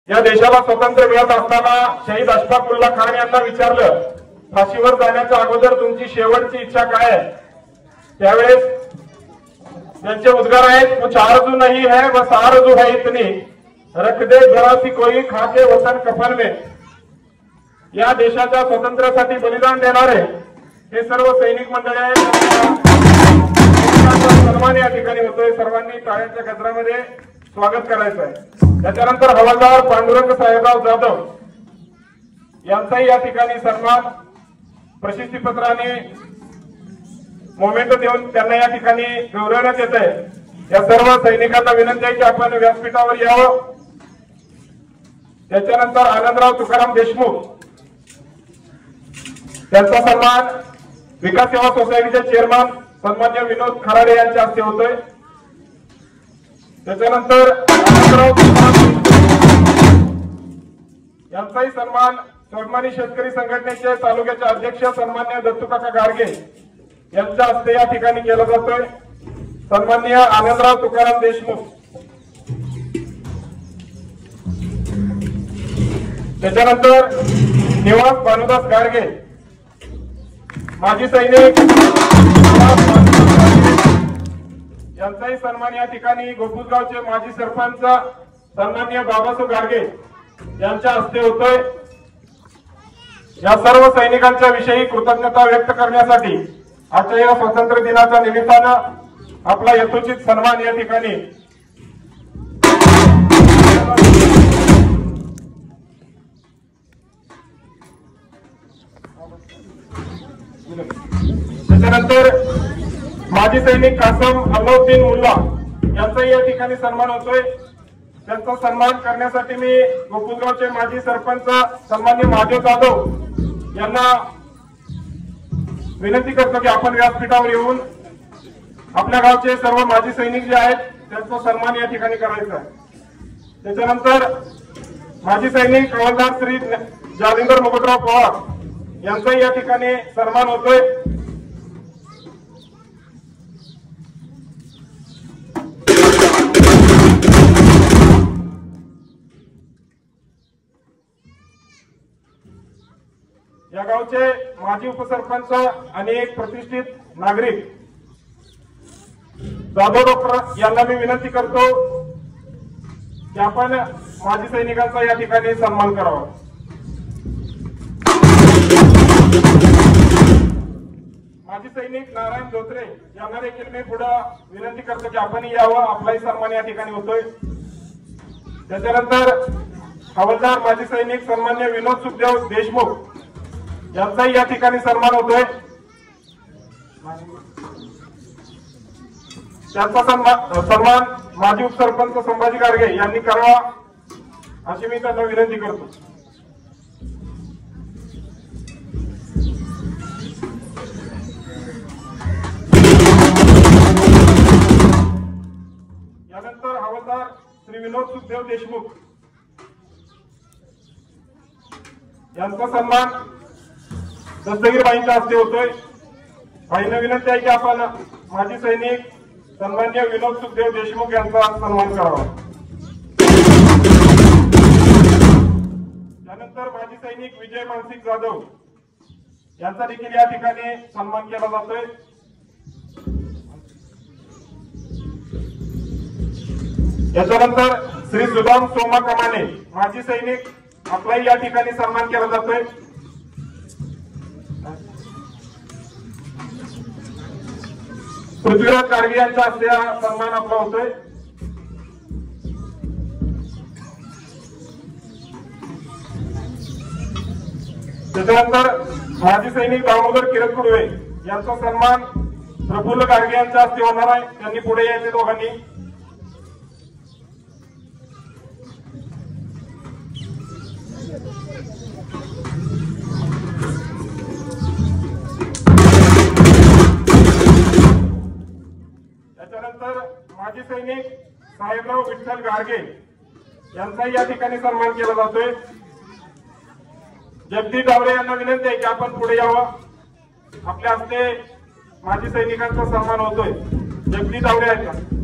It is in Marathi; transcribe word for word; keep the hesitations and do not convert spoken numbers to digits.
या देशाला स्वातंत्र्य मिळत असताना शहीद अशफाकुल्ला खान यांना विचारलं, फाशीवर जाण्याच्या अगोदर तुमची शेवटची इच्छा काय आहे? त्यावेळेस त्यांचे उद्गार आहेत, कुछ आरज़ू नहीं है बस आरज़ू है इतनी, रख दे जरा सी कोई खाके वतन कफन में। या देशाच्या स्वातंत्र्यासाठी बलिदान देणारे हे सर्व सैनिक मंडळी आहेत, सन्मान या ठिकाणी होतोय। सर्वांनी टाळ्यांच्या गजरामध्ये स्वागत करायचं आहे। त्याच्यानंतर हवालदार पांडुरंग साहेबराव जाधव यांचाही या ठिकाणी सन्मान प्रशस्तीपत्राने मोमेंट देऊन त्यांना या ठिकाणी गौरवण्यात येत आहे। या सर्व सैनिकांना विनंती आहे की आपण व्यासपीठावर यावं। त्याच्यानंतर आनंदराव तुकाराम देशमुख त्यांचा सन्मान विकास सेवा सोसायटीचे चेअरमन सन्मान्य विनोद खराडे यांच्या हस्ते होतोय। त्याच्यानंतर आनंदराव यांचाही सन्मान स्वाभिमानी शेतकरी संघटनेचे तालुक्याचे अध्यक्ष सन्मान्य दत्तूकाका गाडगे यांच्या हस्ते या ठिकाणी केला जातोय। सन्माननीय आनंदराव तुकाराम देशमुख। त्याच्यानंतर निवास भानुदास गाडगे माजी सैनिक यांचाही सन्मान या ठिकाणी गोपुसगावचे माजी सरपंच सन्माननीय बाबासो गाडगे यांच्या हस्ते होतोय। या सर्व सैनिकांच्या विषयी कृतज्ञता व्यक्त करण्यासाठी आजच्या या स्वातंत्र्य दिनाच्या निमित्तानं आपला यथोचित सन्मान या ठिकाणी त्याच्यानंतर माजी सैनिक कासम अल्लाउद्दीन मुल्ला यांचाही या ठिकाणी सन्मान होतोय। त्यांचा सन्मान करण्यासाठी मी गोपुसगावचे माजी सरपंच सन्मान्य महादेव जाधव यांना विनंती करतो की आपण व्यासपीठावर येऊन आपल्या गावचे सर्व माजी सैनिक जे आहेत त्यांचा सन्मान या ठिकाणी करायचा आहे। त्याच्यानंतर माजी सैनिक हवालदार श्री जालिंदर मुकुटराव पवार यांचाही या ठिकाणी सन्मान होतोय। या गावचे माजी उपसरपंच आणि एक प्रतिष्ठित नागरिक जाधव डॉक्टर यांना मी विनंती करतो की आपण माजी सैनिकांचा या ठिकाणी सन्मान करावा। माजी सैनिक नारायण धोत्रे यांना देखील मी पुढे विनंती करतो की आपण यावं, आपलाही सन्मान या ठिकाणी होतोय। त्याच्यानंतर हवालदार माजी सैनिक सन्मान्य विनोद सुखदेव देशमुख यांचाही या ठिकाणी सन्मान होतोय। त्यांचा सन्मान सन्मान माजी उपसरपंच संभाजी गाडगे यांनी करावा अशी मी त्यांना विनंती करतो। यानंतर हवालदार श्री विनोद सुखदेव देशमुख यांचा सन्मान दस्तगीर बाईंच्या हस्ते होतोय। बाईंना विनंती आहे की आपण माजी सैनिक सन्मान्य विनोद सुखदेव देशमुख यांचा सन्मान करावा। त्यानंतर माजी सैनिक विजय मानसिक जाधव यांचा देखील या ठिकाणी सन्मान केला जातोय। याच्यानंतर श्री सुदाम सोमा कमाने माजी सैनिक आपलाही या ठिकाणी सन्मान केला जातोय। पृथ्वीराज गाडगे यांच्या हस्ते हा सन्मान आपला होतोय। त्याच्यानंतर माजी सैनिक दामोदर किरण कुडवे यांचा सन्मान प्रफुल्ल गाडगे यांच्या हस्ते होणार आहे। त्यांनी पुढे यायचे दोघांनी। त्याच्यानंतर माजी सैनिक साहेबराव विठ्ठल गाडगे यांचाही या ठिकाणी सन्मान केला जातोय। जगदीश डावरे यांना विनंती आहे की आपण पुढे यावं, आपल्या हस्ते माजी सैनिकांचा सन्मान होतोय। जगदीश डावरे आहेत का?